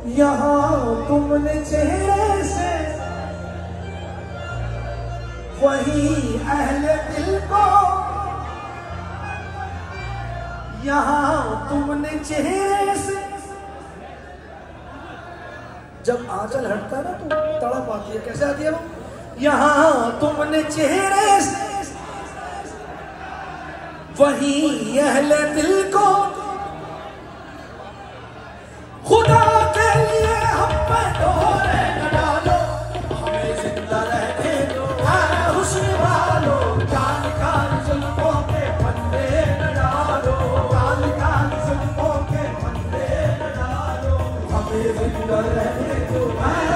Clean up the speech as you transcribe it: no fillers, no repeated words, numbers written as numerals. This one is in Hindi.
यहाँ तुमने चेहरे से वही अहले दिल को, यहाँ तुमने चेहरे से। जब आंचल हटता है ना तो तड़प आती है, कैसे आती है वो? यहाँ तुमने चेहरे से वही अहले दिल को, खुदा के लिए हम पे डोरे न डालो, हमें जिंदा रहने दो हुस्न वालो, कान कान जुल्फों के फंदे न डालो, कान कान जुल्फों के फंदे न डालो, हमें जिंदा रहने दो।